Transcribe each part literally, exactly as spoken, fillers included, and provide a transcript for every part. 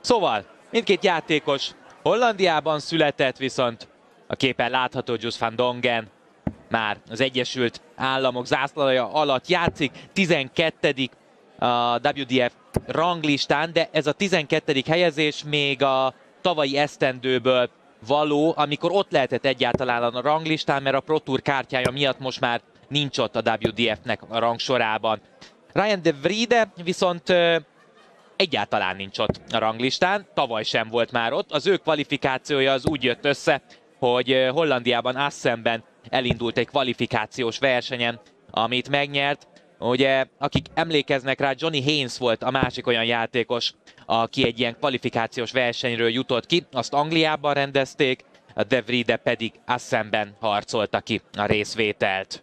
Szóval mindkét játékos Hollandiában született, viszont a képen látható Just van Dongen már az Egyesült Államok zászlaja alatt játszik, tizenkettedik a dupla vé dé ef ranglistán, de ez a tizenkettedik helyezés még a tavalyi esztendőből való, amikor ott lehetett egyáltalán a ranglistán, mert a Pro Tour kártyája miatt most már nincs ott a dupla vé dé ef-nek a rangsorában. Ryan de Vriede viszont egyáltalán nincs ott a ranglistán, tavaly sem volt már ott. Az ő kvalifikációja az úgy jött össze, hogy Hollandiában, Assenben elindult egy kvalifikációs versenyen, amit megnyert. Ugye, akik emlékeznek rá, Johnny Haynes volt a másik olyan játékos, aki egy ilyen kvalifikációs versenyről jutott ki. Azt Angliában rendezték, a de Vriede pedig Assenben harcolta ki a részvételt.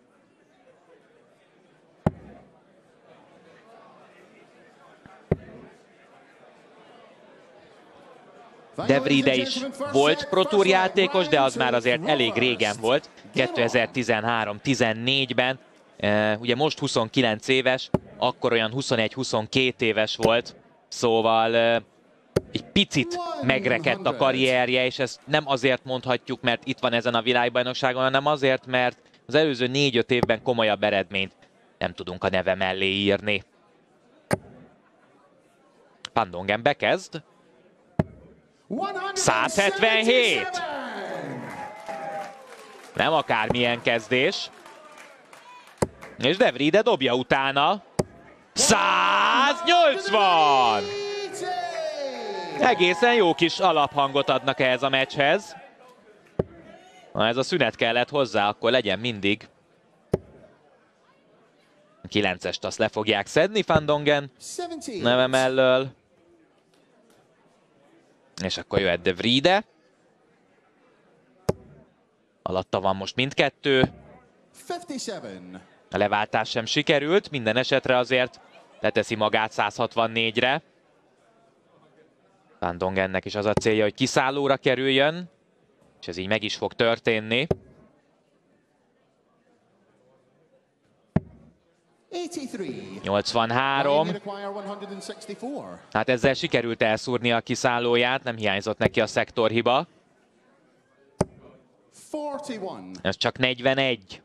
De Vriede is volt Pro Tour játékos, de az már azért elég régen volt, kétezer-tizenhárom tizennégyben. Ugye most huszonkilenc éves, akkor olyan huszonegy-huszonkét éves volt, szóval egy picit megrekedt a karrierje, és ezt nem azért mondhatjuk, mert itt van ezen a világbajnokságon, hanem azért, mert az előző négy-öt évben komolyabb eredményt nem tudunk a neve mellé írni. Van Dongen bekezd. száz hetvenhét! Nem akármilyen kezdés. És de Vriede dobja utána. száz nyolcvan! Egészen jó kis alaphangot adnak ehhez a meccshez. Ha ez a szünet kellett hozzá, akkor legyen mindig. A kilencest azt le fogják szedni Van Dongen neve mellől. És akkor jöhet de Vriede. Alatta van most mindkettő. A leváltás sem sikerült, minden esetre azért leteszi magát száz hatvannégyre. Van Dongennek is az a célja, hogy kiszállóra kerüljön, és ez így meg is fog történni. nyolcvanhárom. Hát ezzel sikerült elszúrni a kiszállóját, nem hiányzott neki a szektorhiba. Ez csak negyvenegy.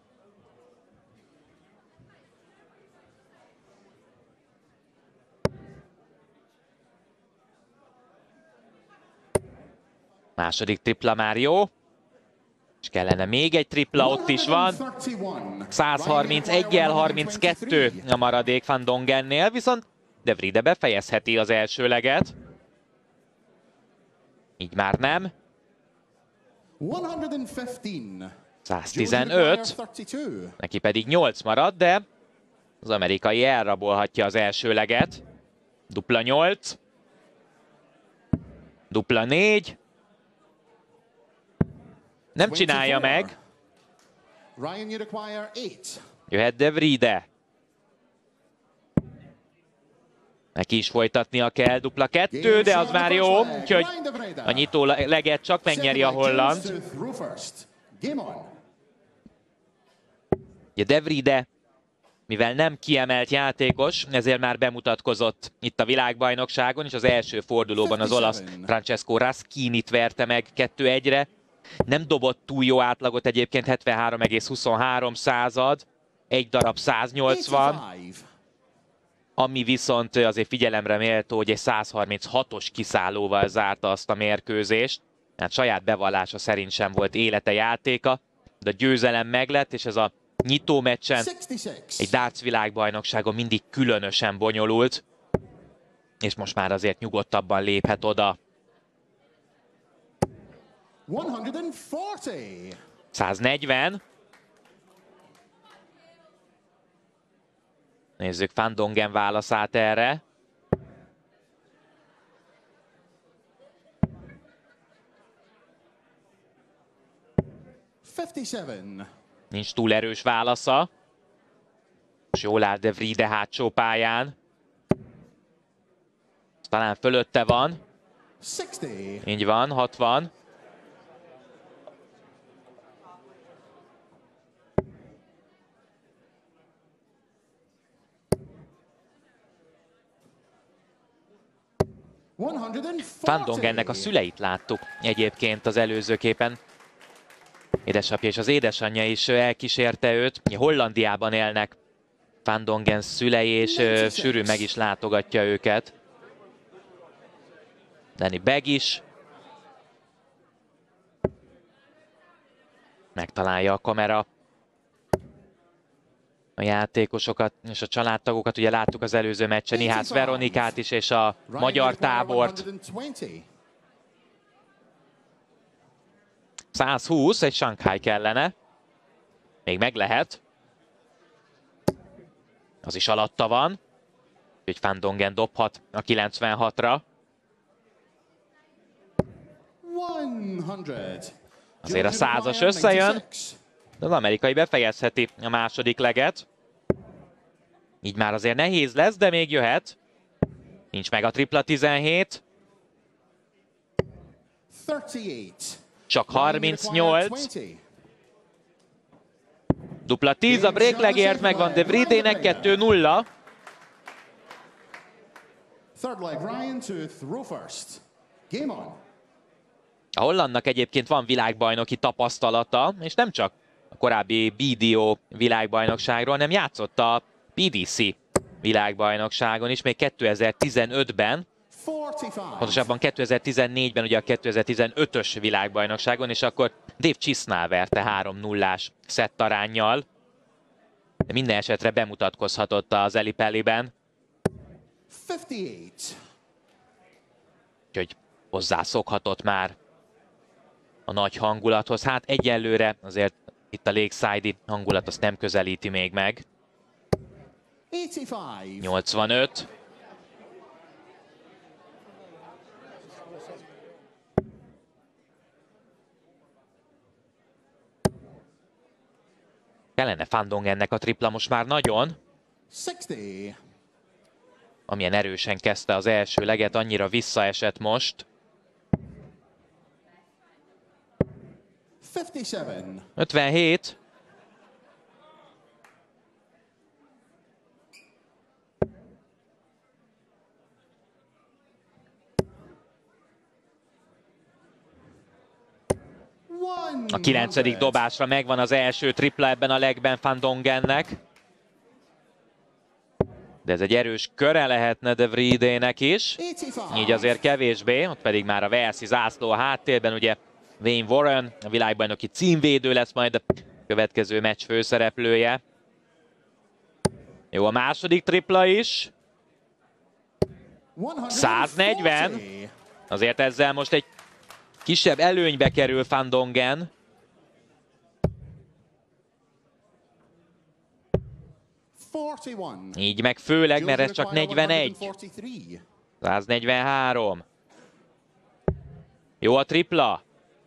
Második tripla már jó. És kellene még egy tripla, ott is van. száz harmincegyel harminckettő a maradék Van Dongennél, viszont de Vriede befejezheti az elsőleget. Így már nem. száz tizenöt. Neki pedig nyolc marad, de az amerikai elrabolhatja az elsőleget. Dupla nyolc. Dupla négy. Nem csinálja meg. Jöhet de Vriede. Neki is folytatnia kell, dupla kettő, de az már jó. Úgyhogy a nyitó leget csak megnyeri a holland. De Vriede, mivel nem kiemelt játékos, ezért már bemutatkozott itt a világbajnokságon, és az első fordulóban az olasz Francesco Raschinit verte meg kettő egyre. Nem dobott túl jó átlagot egyébként, hetvenhárom egész huszonhárom század, egy darab száz nyolcvan, ami viszont azért figyelemre méltó, hogy egy száz harminchatos kiszállóval zárta azt a mérkőzést. Hát saját bevallása szerint sem volt élete játéka, de a győzelem meglett, és ez a nyitó meccsen egy darts világbajnokságon mindig különösen bonyolult, és most már azért nyugodtabban léphet oda. száznegyven. Nézzük Van Dongen válaszát erre. Nincs túl erős válasza. És jól áll de Vriede hátsó pályán. Talán fölötte van. Így van, hatvan. Van Dongennek a szüleit láttuk egyébként az előző képen. Édesapja és az édesanyja is elkísérte őt. Hollandiában élnek Van Dongen szülei, és sűrűn meg is látogatja őket. Danny Begg is. Megtalálja a kamera a játékosokat és a családtagokat. Ugye láttuk az előző meccsen Ihász Veronikát is, és a magyar tábort. száz húsz, egy Shanghai kellene. Még meg lehet. Az is alatta van. Úgyhogy Van Dongen dobhat a kilencvenhatra. Azért a százas összejön, de az amerikai befejezheti a második leget. Így már azért nehéz lesz, de még jöhet. Nincs meg a tripla tizenhét. Csak harmincnyolc. Dupla tíz, a breaklegért megvan De Vriedének, kettő nulla. A hollandnak egyébként van világbajnoki tapasztalata, és nem csak a korábbi bé dé o világbajnokságról, hanem játszott a pé dé cé világbajnokságon is, még kétezer-tizenötben. Pontosabban kétezer-tizennégyben ugye a kétezer-tizenötös világbajnokságon, és akkor Dave Chisnall verte három nullás szettaránnyal. De minden esetre bemutatkozhatott az Ellipelliben. Úgyhogy hozzászokhatott már a nagy hangulathoz. Hát egyelőre azért itt a Lakeside-i hangulat azt nem közelíti még meg. nyolcvanöt. Kellene Van Dongennek a tripla most már nagyon. Amilyen erősen kezdte az első leget, annyira visszaesett most. ötvenhét. A kilencedik dobásra megvan az első tripla ebben a legben Van Dongennek. De ez egy erős köre lehetne De Vriedének is. Így azért kevésbé, ott pedig már a Walesi zászló a háttérben, ugye Wayne Warren, a világbajnoki címvédő lesz majd a következő meccs főszereplője. Jó, a második tripla is. száznegyven. Azért ezzel most egy kisebb előnybe kerül Van Dongen. Így meg főleg, mert ez csak negyvenegy. száznegyvenhárom. Jó a tripla.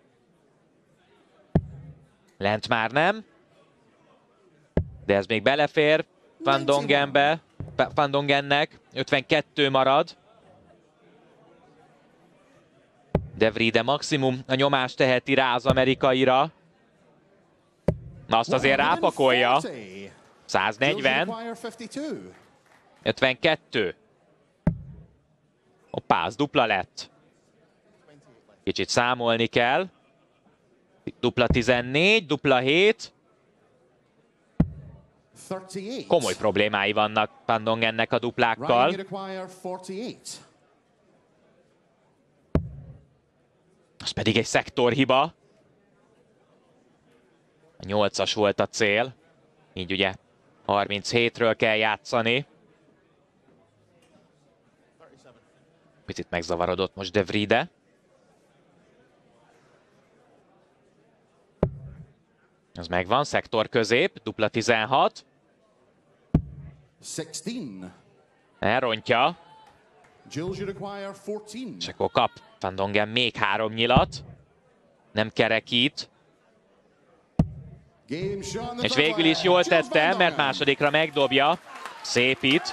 Lent már nem. De ez még belefér Van Dongenbe. Van Dongennek. ötvenkettő marad. De Vriede maximum a nyomást teheti rá az amerikaira. Azt azért rápakolja. száznegyven. ötvenkettő. Hoppá, az dupla lett. Kicsit számolni kell. Dupla tizennégy, dupla hét. Komoly problémái vannak Van Dongennek a duplákkal. Az pedig egy szektorhiba. A nyolcas volt a cél. Így ugye harminchétről kell játszani. Picit megzavarodott most De Vriede. Ez megvan, szektor közép, dupla tizenhat. Elrontja. És akkor kap Van Dongen még három nyilat. Nem kerekít. És végül is jól tette, mert másodikra megdobja. Szépít.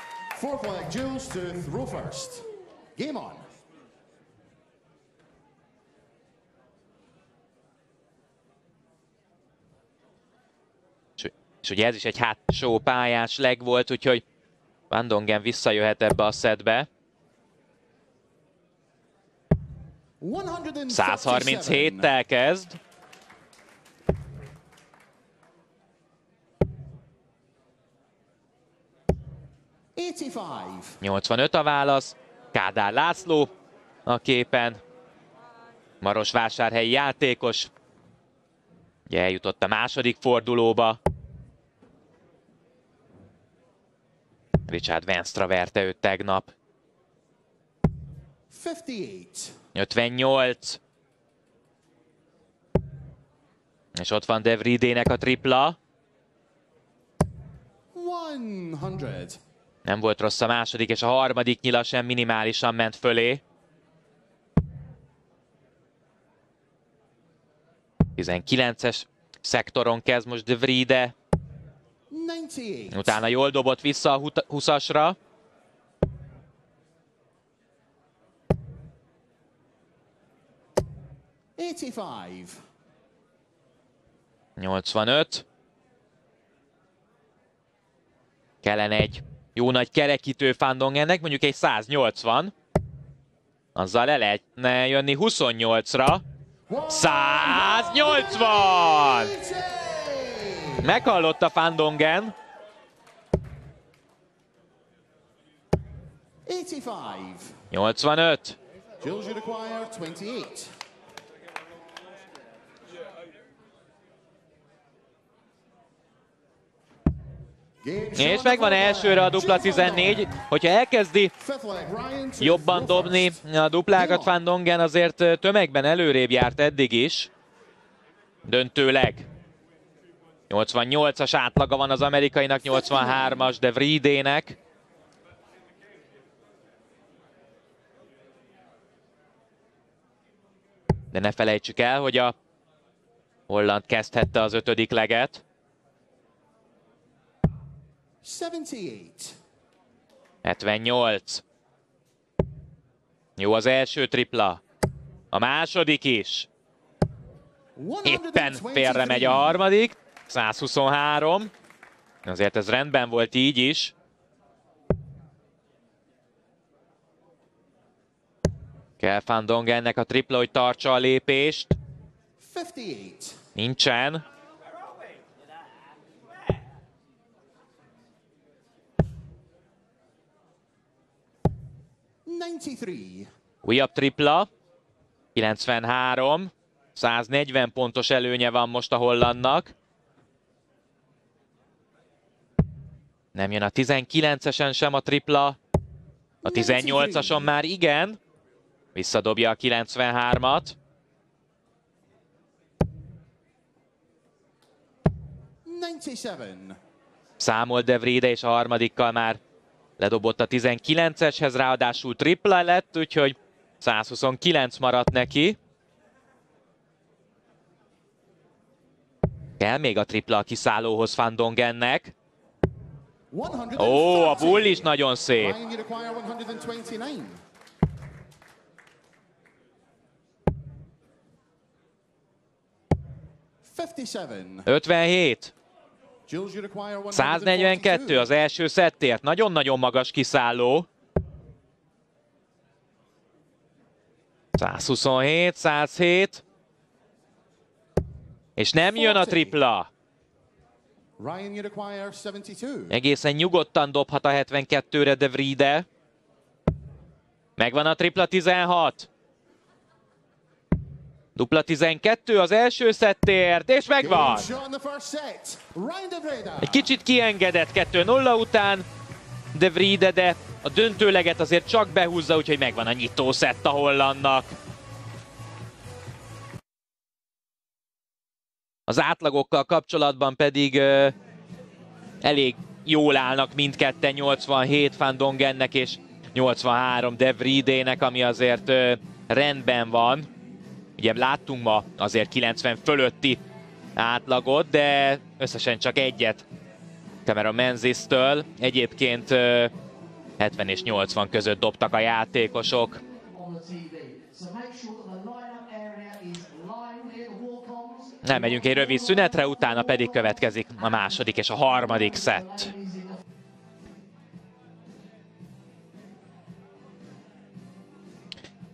És ugye ez is egy hátsó pályás leg volt, úgyhogy Van Dongen visszajöhet ebbe a szettbe. száz harminchéttel kezd. nyolcvanöt a válasz. Kádár László a képen. Marosvásárhelyi játékos. Ugye eljutott a második fordulóba. Richard Venstra verte őt tegnap. ötvennyolc. És ott van De Vriedének a tripla. Nem volt rossz a második, és a harmadik nyila sem, minimálisan ment fölé. tizenkilences szektoron kezd most De Vriede. Utána jól dobott vissza a húszasra. nyolcvanöt. Kellene egy jó nagy kerekítő Van Dongennek, mondjuk egy száznyolcvan. Azzal le lehetne jönni huszonnyolcra. száznyolcvan! Meghallotta Van Dongen. nyolcvanöt. És megvan elsőre a dupla tizennégy. Hogyha elkezdi jobban dobni a duplákat Van Dongen, azért tömegben előrébb járt eddig is. Döntőleg. nyolcvannyolcas átlaga van az amerikainak, nyolcvanhármas De Vriedének. De ne felejtsük el, hogy a holland kezdhette az ötödik leget. hetvennyolc. Jó az első tripla. A második is. Éppen félre megy a harmadik. százhuszonhárom. Azért ez rendben volt így is. Kell Van Dongennek a tripla, hogy tartsa a lépést. Nincsen. Újabb tripla. kilencvenhárom. száznegyven pontos előnye van most a hollandnak. Nem jön a tizenkilencesen sem a tripla. A tizennyolcason már igen. Visszadobja a kilencvenhármat. Számolt De Vriede, és a harmadikkal már ledobott a tizenkilenceshez, ráadásul tripla lett, úgyhogy százhuszonkilenc maradt neki. Kell még a tripla a kiszállóhoz Van Dongennek. Ó, a bull is nagyon szép. ötvenhét. száznegyvenkettő az első szettért. Nagyon-nagyon magas kiszálló. százhuszonhét, százhét. És nem jön a tripla. Egészen nyugodtan dobhat a hetvenkettőre De Vriede. Megvan a tripla, tizenhat. Dupla tizenkettő az első szettért, és megvan! Egy kicsit kiengedett kettő nulla után De Vriede, de a döntőleget azért csak behúzza, úgyhogy megvan a nyitó szett a hollandnak. Az átlagokkal kapcsolatban pedig uh, elég jól állnak mindketten, nyolcvanhét Van Dongennek és nyolcvanhárom De Vriedének, ami azért uh, rendben van. Ugye láttunk ma azért kilencven fölötti átlagot, de összesen csak egyet Cameron Menzies-től. Egyébként uh, hetven és nyolcvan között dobtak a játékosok. Nem megyünk egy rövid szünetre, utána pedig következik a második és a harmadik szett.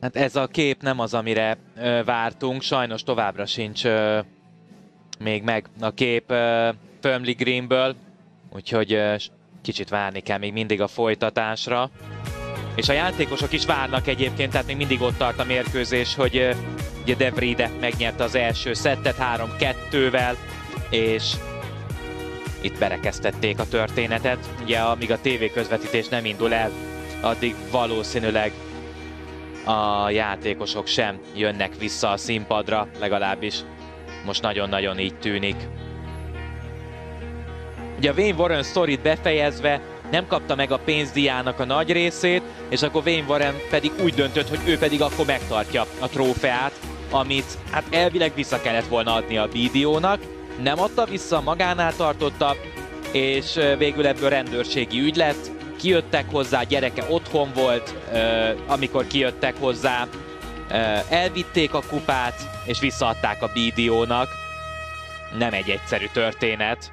Hát ez a kép nem az, amire ö, vártunk, sajnos továbbra sincs ö, még meg a kép ö, Firmly Greenből, úgyhogy ö, kicsit várni kell még mindig a folytatásra. És a játékosok is várnak egyébként, tehát még mindig ott tart a mérkőzés, hogy ö, ugye De Vriede megnyerte az első szettet három kettővel, és itt berekeztették a történetet. Ugye amíg a tévéközvetítés nem indul el, addig valószínűleg a játékosok sem jönnek vissza a színpadra, legalábbis most nagyon-nagyon így tűnik. Ugye a Wayne Warren sztorit befejezve nem kapta meg a pénzdíjának a nagy részét, és akkor Wayne Warren pedig úgy döntött, hogy ő pedig akkor megtartja a trófeát, amit hát elvileg vissza kellett volna adni a bé dé ó-nak. Nem adta vissza, magánál tartotta, és végül ebből rendőrségi ügy lett. Kijöttek hozzá, gyereke otthon volt, amikor kijöttek hozzá, elvitték a kupát, és visszaadták a bé dé ó-nak. Nem egy egyszerű történet.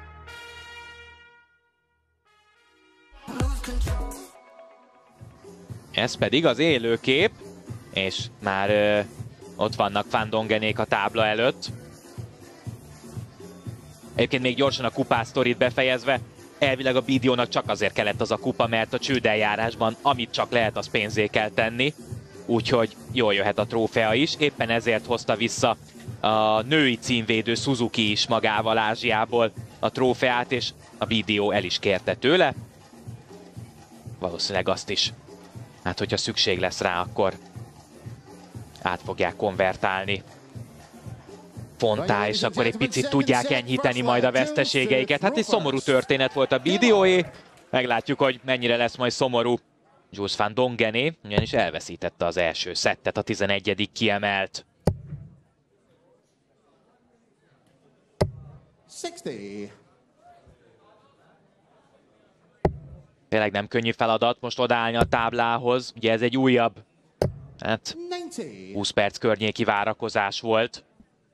Ez pedig az élőkép, és már ö, ott vannak Van Dongenék a tábla előtt. Egyébként még gyorsan a kupás sztorit befejezve, elvileg a bé dé ó-nak csak azért kellett az a kupa, mert a csődeljárásban amit csak lehet, az pénzé kell tenni. Úgyhogy jól jöhet a trófea is, éppen ezért hozta vissza a női címvédő Suzuki is magával Ázsiából a trófeát, és a bé dé ó el is kérte tőle. Valószínűleg azt is. Hát, hogyha szükség lesz rá, akkor át fogják konvertálni fonttá, és akkor egy picit tudják enyhíteni majd a veszteségeiket. Hát egy szomorú történet volt a bé dé ó-é. Meglátjuk, hogy mennyire lesz majd szomorú Jules Van Dongené, ugyanis elveszítette az első szettet, a tizenegyedik kiemelt. Tényleg nem könnyű feladat most odaállni a táblához. Ugye ez egy újabb, hát húsz perc környéki várakozás volt.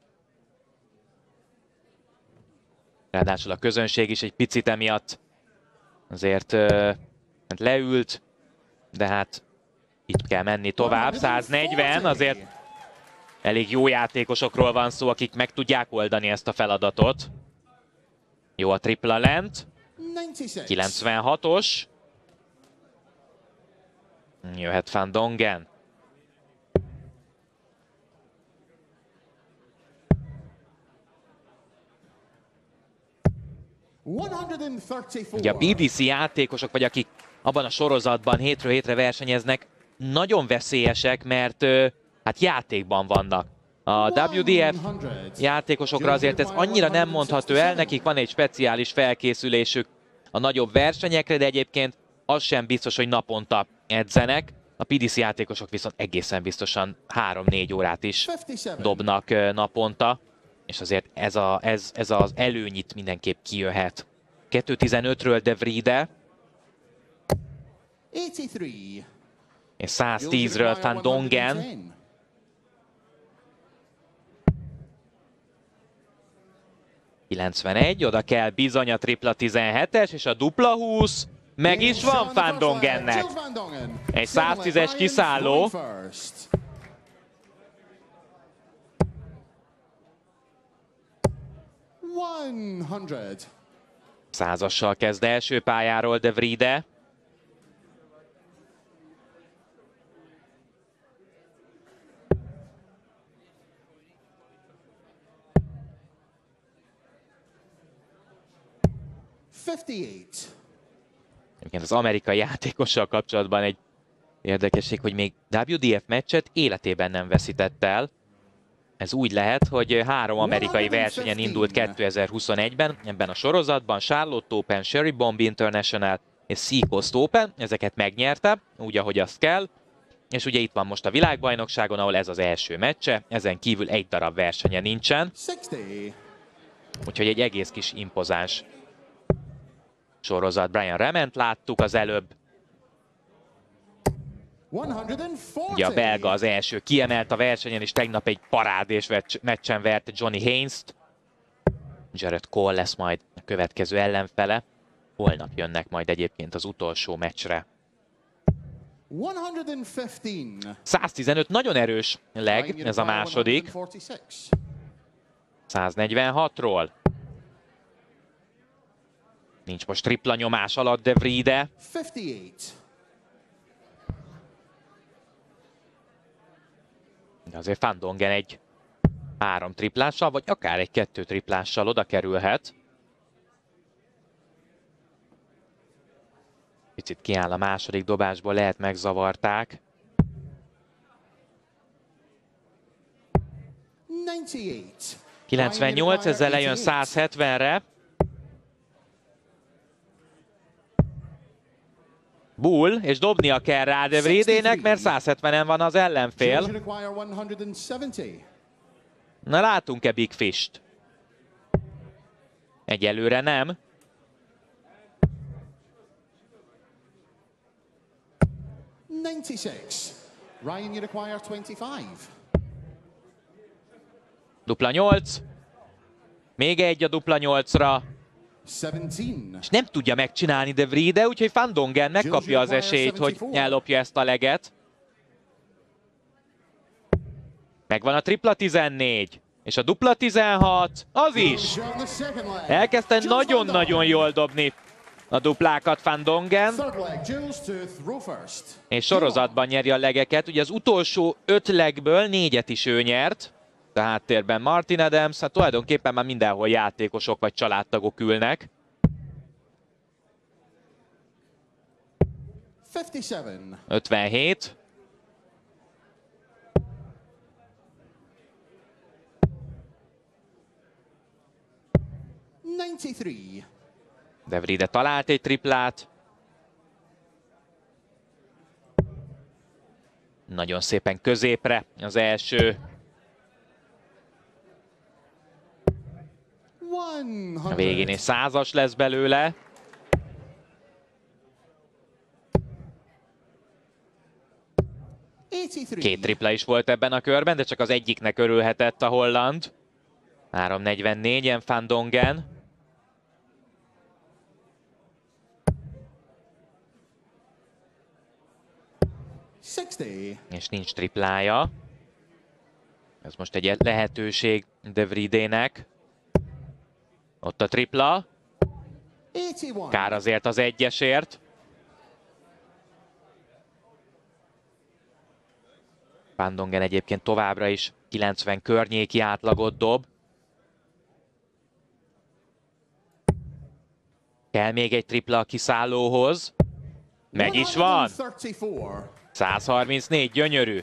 Ráadásul a közönség is egy picit emiatt azért uh, leült, de hát így kell menni tovább. száznegyven, azért elég jó játékosokról van szó, akik meg tudják oldani ezt a feladatot. Jó a tripla lent. kilencvenhatos. Jöhet Van Dongen. Ugye a bé dé cé játékosok, vagy akik abban a sorozatban hétről hétre versenyeznek, nagyon veszélyesek, mert hát játékban vannak. A dupla vé ef játékosokra azért ez annyira nem mondható el, nekik van egy speciális felkészülésük a nagyobb versenyekre, de egyébként az sem biztos, hogy naponta edzenek. A pé dé cé játékosok viszont egészen biztosan három-négy órát is dobnak naponta, és azért ez, a, ez, ez az előny itt mindenképp kijöhet. kettő tizenötről De Vriede, és száztízről Van Dongen. kilencvenegy, oda kell bizony a tripla tizenhetes, és a dupla húsz meg is van Van Dongennek. Egy száztízes kiszálló. Százassal kezd első pályáról De Vriede. Egyébként az amerikai játékossal kapcsolatban egy érdekesség, hogy még dupla vé ef meccset életében nem veszített el. Ez úgy lehet, hogy három amerikai versenyen indult kétezer-huszonegyben, ebben a sorozatban Charlotte Open, Sherry Bomb International és Seacoast Open, ezeket megnyerte, úgy, ahogy azt kell. És ugye itt van most a világbajnokságon, ahol ez az első meccse, ezen kívül egy darab versenye nincsen. Úgyhogy egy egész kis impozáns sorozat. Brian Rament láttuk az előbb. Ugye a belga az első kiemelt a versenyen, és tegnap egy parádés meccsen verte Johnny Haynes-t. Jared Cole lesz majd a következő ellenfele. Holnap jönnek majd egyébként az utolsó meccsre. száztizenöt, nagyon erős leg, ez a második. száznegyvenhatról. Nincs most tripla nyomás alatt De Vriede. De azért Van Dongen egy három triplással, vagy akár egy kettő triplással oda kerülhet. Picit kiáll a második dobásból, lehet megzavarták. kilencvennyolc, ezzel lejön száz hetvenre. Bull, és dobnia kell rá De Vriedének, mert száz hetvenen van az ellenfél. Na, látunk-e Big Fish-t? Egyelőre nem. Dupla nyolc. Még egy a dupla nyolcra. És nem tudja megcsinálni De Vriede, úgyhogy Van Dongen megkapja az esélyt, hogy ellopja ezt a leget. Megvan a tripla tizennégy. És a dupla tizenhat, az is! Elkezdte nagyon-nagyon jól dobni a duplákat Van Dongen. És sorozatban nyeri a legeket. Ugye az utolsó öt legből négyet is ő nyert. A háttérben Martin Adams, hát tulajdonképpen már mindenhol játékosok vagy családtagok ülnek. ötvenhét. De Vriede talált egy triplát. Nagyon szépen középre az első. A végén is százas lesz belőle. Két tripla is volt ebben a körben, de csak az egyiknek örülhetett a holland. háromszáznegyvennégyen Van Dongen. És nincs triplája. Ez most egy lehetőség De Vriedének. Ott a tripla. Kár azért az egyesért. Van Dongen egyébként továbbra is kilencven környéki átlagot dob. Kell még egy tripla a kiszállóhoz. Meg is van. száz harmincnégy, gyönyörű.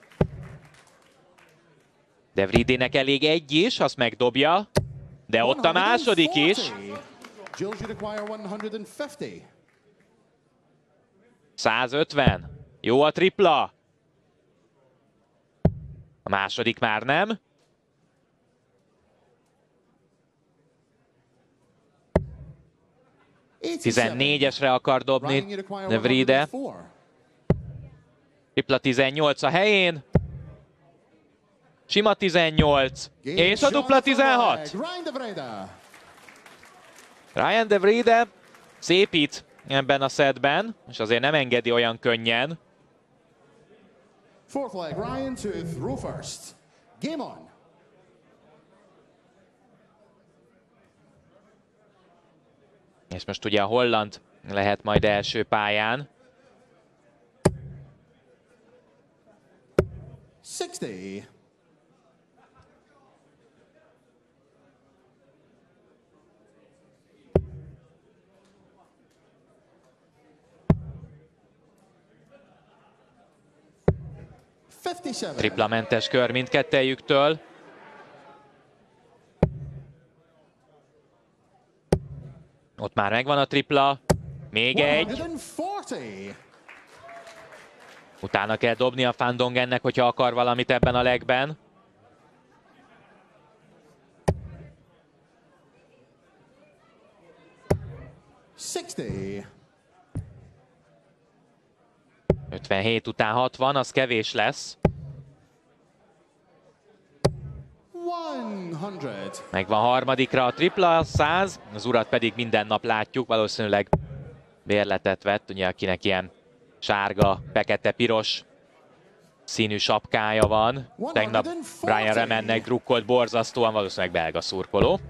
De Vriedének elég egy is, azt megdobja. De ott a második is. száz ötven. Jó a tripla. A második már nem. tizennégyesre akar dobni De Vriede. Tripla tizennyolc a helyén. Sima tizennyolc. És a dupla tizenhat. Ryan De Vriede szépít ebben a szetben, és azért nem engedi olyan könnyen. Fourth leg, Ryan to throw first. Game on. És most ugye a holland lehet majd első pályán. százhat. Triplamentes kör mindkettejüktől. Ott már megvan a tripla. Még egy. Utána kell dobni a Van Dongennek, hogyha akar valamit ebben a legben. ötvenhét után hatvan, az kevés lesz. Megvan harmadikra a tripla, száz. Az urat pedig minden nap látjuk, valószínűleg bérletet vett, ugye akinek ilyen sárga, fekete, piros színű sapkája van. Tegnap Brian Remennek drukkolt borzasztóan, valószínűleg belga szurkoló.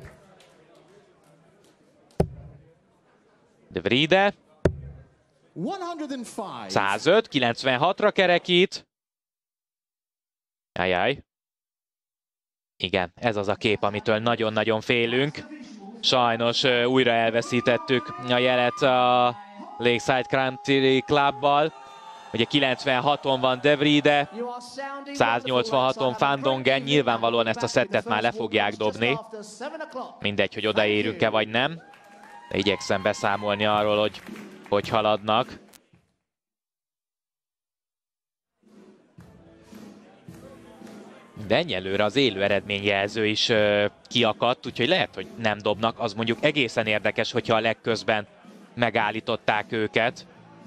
De Vride százöt, kilencvenhatra kerekít. Ajaj. Igen, ez az a kép, amitől nagyon-nagyon félünk. Sajnos uh, újra elveszítettük a jelet a Lakeside Country Clubbal. Ugye kilencvenhaton van De Vride, száznyolcvanhaton Van Dongen, nyilvánvalóan ezt a szettet már le fogják dobni. Mindegy, hogy odaérünk-e vagy nem. De igyekszem beszámolni arról, hogy hogy haladnak. De egyelőre az élő eredményjelző is uh, kiakadt, úgyhogy lehet, hogy nem dobnak. Az mondjuk egészen érdekes, hogyha a legközben megállították őket.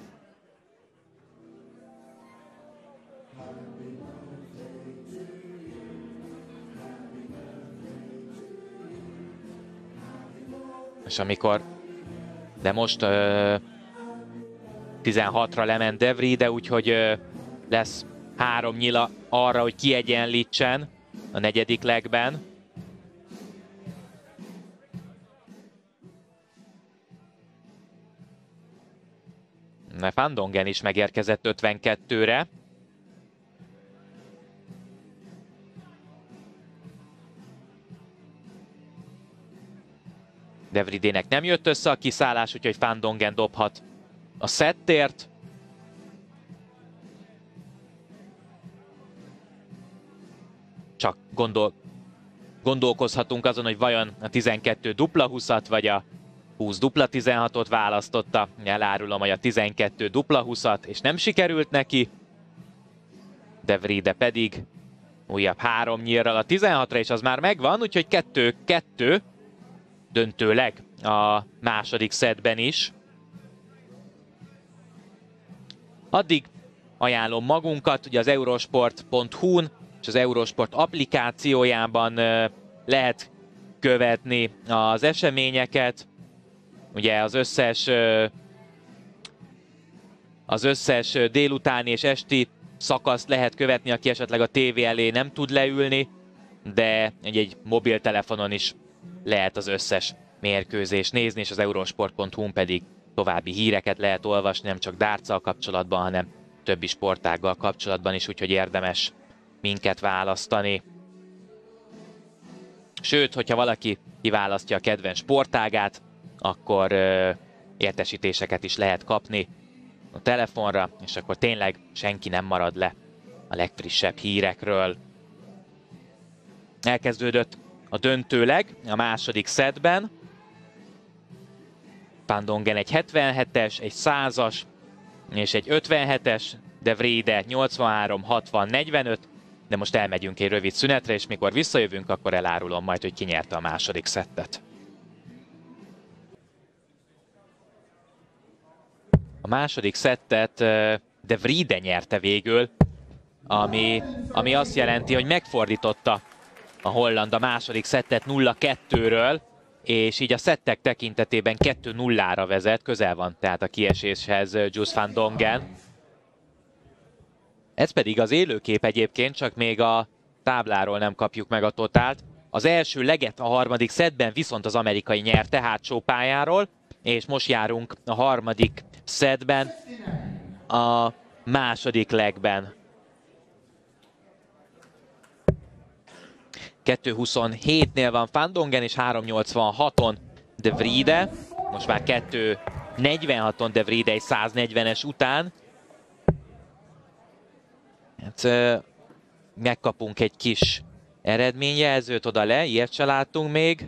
És amikor... De most uh, tizenhatra lement De Vride, úgyhogy uh, lesz három nyila arra, hogy kiegyenlítsen a negyedik legben. Van Dongen is megérkezett ötvenkettőre. De Vridének nem jött össze a kiszállás, úgyhogy Van Dongen dobhat a szettért. Csak gondol, gondolkozhatunk azon, hogy vajon a tizenkettő dupla húszat vagy a húsz dupla tizenhatot választotta. Elárulom, hogy a tizenkettő dupla húszat, és nem sikerült neki. De Vride pedig újabb három nyírral a tizenhatra, és az már megvan, úgyhogy kettő kettő döntőleg a második szettben is. Addig ajánlom magunkat, ugye az eurosport pont hu-n és az Eurosport applikációjában lehet követni az eseményeket. Ugye az összes, az összes délutáni és esti szakaszt lehet követni, aki esetleg a tévé elé nem tud leülni, de egy, egy mobiltelefonon is lehet az összes mérkőzést nézni, és az eurosport pont hu-n pedig további híreket lehet olvasni, nem csak dartszal kapcsolatban, hanem többi sportággal kapcsolatban is, úgyhogy érdemes minket választani. Sőt, hogyha valaki kiválasztja a kedvenc sportágát, akkor ö, értesítéseket is lehet kapni a telefonra, és akkor tényleg senki nem marad le a legfrissebb hírekről. Elkezdődött a döntőleg a második szettben. Van Dongen egy hetvenhetes, egy százas és egy ötvenhetes, De Vride nyolcvanhárom, hatvan, negyvenöt, de most elmegyünk egy rövid szünetre, és mikor visszajövünk, akkor elárulom majd, hogy ki nyerte a második szettet. A második szettet De Vride nyerte végül, ami, ami azt jelenti, hogy megfordította a holland a második szettet nulla kettőről, és így a szettek tekintetében kettő nullára vezet, közel van tehát a kieséshez Joost van Dongen. Ez pedig az élőkép egyébként, csak még a tábláról nem kapjuk meg a totált. Az első leget a harmadik szettben viszont az amerikai nyerte hátsó pályáról, és most járunk a harmadik szettben a második legben. kettő huszonhétnél van Van Dongen, és három nyolcvanhaton De Vride. Most már kettő negyvenhaton De Vride egy száznegyvenes után. Hát, megkapunk egy kis eredményjelzőt oda le, ilyet se láttunk még.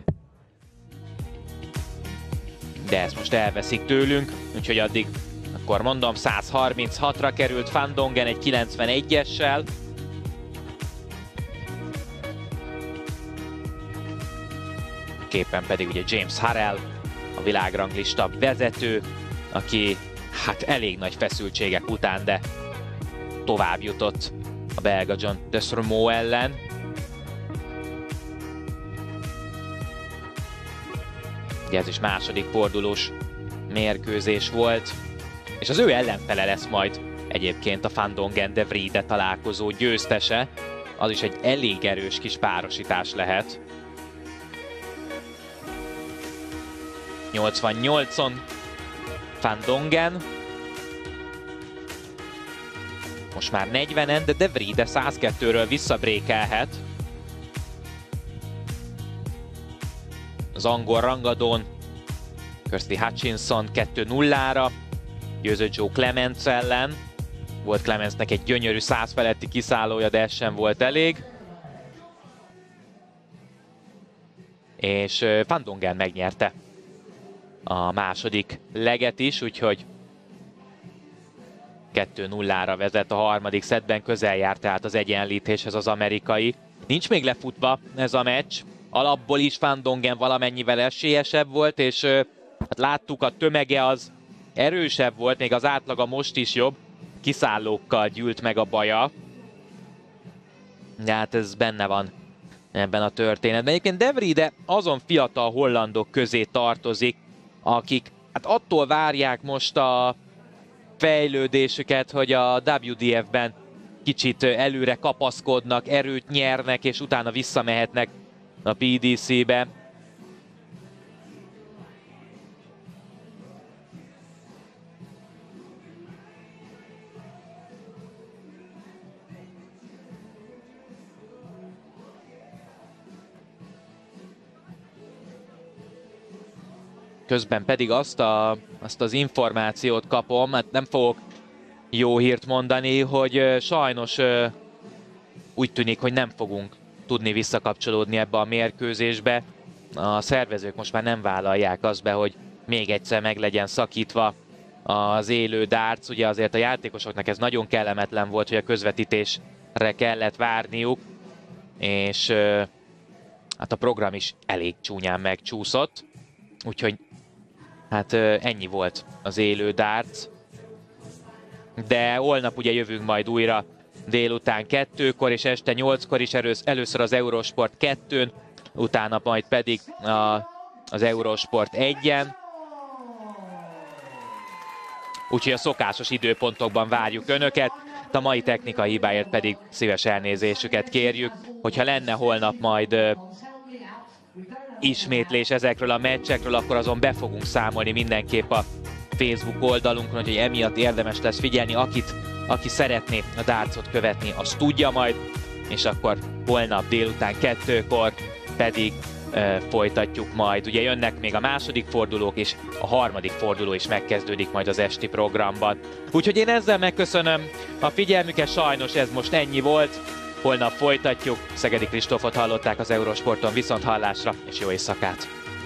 De ezt most elveszik tőlünk, úgyhogy addig, akkor mondom, száz harminchatra került Van Dongen egy kilencvenegyessel. Képen pedig ugye James Harrell, a világranglista vezető, aki hát elég nagy feszültségek után, de tovább jutott a belga John Desormeaux ellen. Ugye ez is második fordulós mérkőzés volt, és az ő ellenfele lesz majd egyébként a Van Dongen-De Vriende találkozó győztese. Az is egy elég erős kis párosítás lehet. nyolcvannyolcon Van Dongen. Most már negyvenen, de De Vriende százkettőről visszabrékelhet. Az angol rangadón Kirsty Hutchinson kettő nullára győzött Joe Clements ellen. Volt Clementsnek egy gyönyörű száz feletti kiszállója, de ez sem volt elég. És Van Dongen megnyerte a második leget is, úgyhogy kettő nullára vezet a harmadik szettben, közel járt tehát az egyenlítéshez az amerikai. Nincs még lefutva ez a meccs, alapból is Van Dongen valamennyivel esélyesebb volt, és hát láttuk, a tömege az erősebb volt, még az átlaga most is jobb, kiszállókkal gyűlt meg a baja. De hát ez benne van ebben a történetben. Egyébként De Vriende azon fiatal hollandok közé tartozik, akik hát attól várják most a fejlődésüket, hogy a dupla vé dé ef-ben kicsit előre kapaszkodnak, erőt nyernek, és utána visszamehetnek a pé dé cé-be. Közben pedig azt, a, azt az információt kapom, hát nem fogok jó hírt mondani, hogy sajnos úgy tűnik, hogy nem fogunk tudni visszakapcsolódni ebbe a mérkőzésbe. A szervezők most már nem vállalják azt be, hogy még egyszer meg legyen szakítva az élő darts. Ugye azért a játékosoknak ez nagyon kellemetlen volt, hogy a közvetítésre kellett várniuk, és hát a program is elég csúnyán megcsúszott. Úgyhogy hát ennyi volt az élő darts. De holnap ugye jövünk majd újra délután kettőkor és este nyolckor is, először az Eurosport kettőn, utána majd pedig a, az Eurosport egyen. Úgyhogy a szokásos időpontokban várjuk Önöket, a mai technikai hibáért pedig szíves elnézésüket kérjük. Hogyha lenne holnap majd ismétlés ezekről a meccsekről, akkor azon be fogunk számolni mindenképp a Facebook oldalunkon, hogy emiatt érdemes lesz figyelni, akit, aki szeretné a dartsot követni, azt tudja majd, és akkor holnap délután kettőkor pedig e, folytatjuk majd. Ugye jönnek még a második fordulók, és a harmadik forduló is megkezdődik majd az esti programban. Úgyhogy én ezzel megköszönöm a figyelmüket, sajnos ez most ennyi volt. Holnap folytatjuk. Szegedi Kristófot hallották az Eurosporton, viszont hallásra, és jó éjszakát!